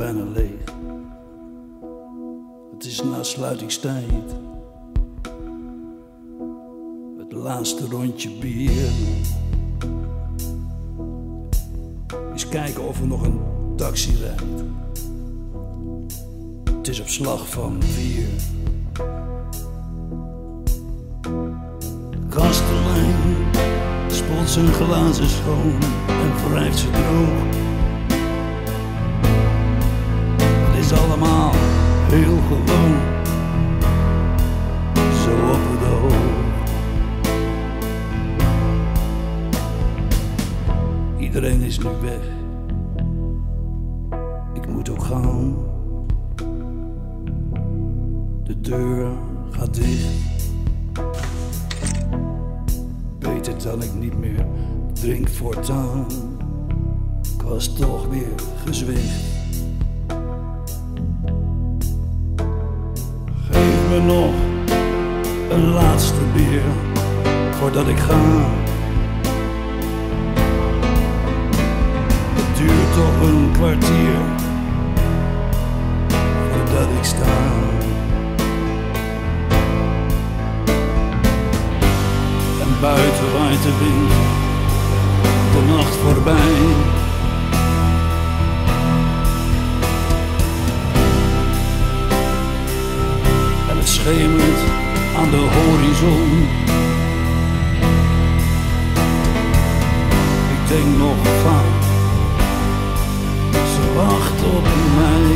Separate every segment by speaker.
Speaker 1: bijna leeg. Het is na sluitingstijd. Het laatste rondje bier. Eens kijken of er nog een taxi rijdt. Het is op slag van 4. Kastelein spoelt zijn glazen schoon en wrijft ze droog. Het is allemaal heel gewoon, zo op het oog. Iedereen is nu weg, ik moet ook gaan. De deur gaat dicht. Beter dat ik niet meer drink voortaan. Ik was toch weer gezwicht. Geef me nog een laatste bier voordat ik ga. Het duurt toch een kwartier voordat ik sta. Buiten waait de wind, de nacht voorbij. En het schemert aan de horizon. Ik denk nog vaak, ze wacht op mij.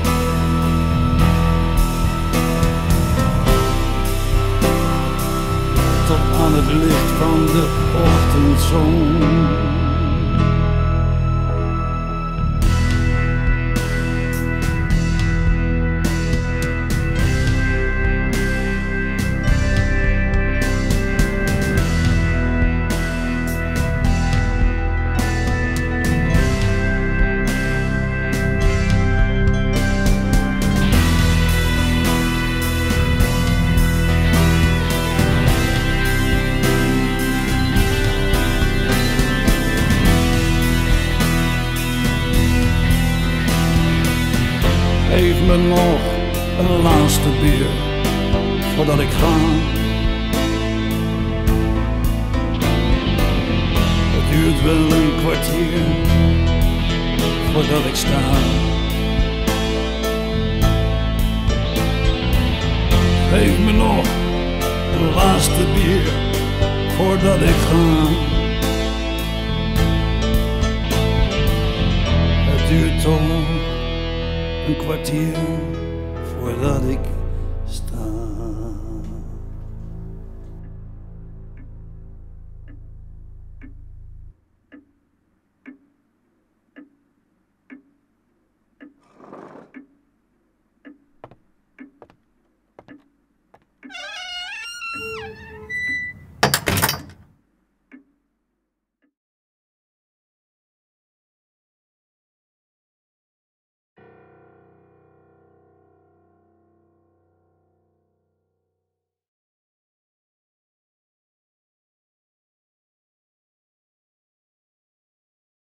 Speaker 1: Tot aan het licht van de ochtendzon. Geef me nog een laatste bier voordat ik ga. Het duurt wel een kwartier voordat ik sta. Geef me nog een laatste bier voordat ik ga. Het duurt toch een kwartier voordat ik